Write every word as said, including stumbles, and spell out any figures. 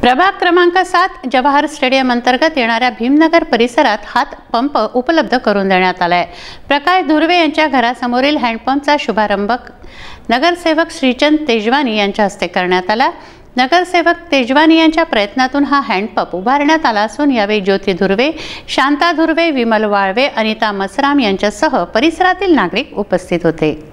प्रभाग क्रमांक सात जवाहर स्टेडियम अंतर्गत येणाऱ्या भीमनगर परिसरात हात पंप उपलब्ध करून देण्यात आला आहे। प्रकाश धुर्वे यांच्या घरासमोरील हँडपंपचा शुभारंभ नगरसेवक श्रीचंद तेजवानी यांच्या हस्ते करण्यात आला। नगरसेवक तेजवानी यांच्या प्रयत्नातून हा हँडपंप उभारण्यात आला असून यावेळी ज्योती धुर्वे, शांता धुर्वे, विमल वाळवे, अनिता मसराम यांच्यासह परिसरातील नागरिक उपस्थित होते।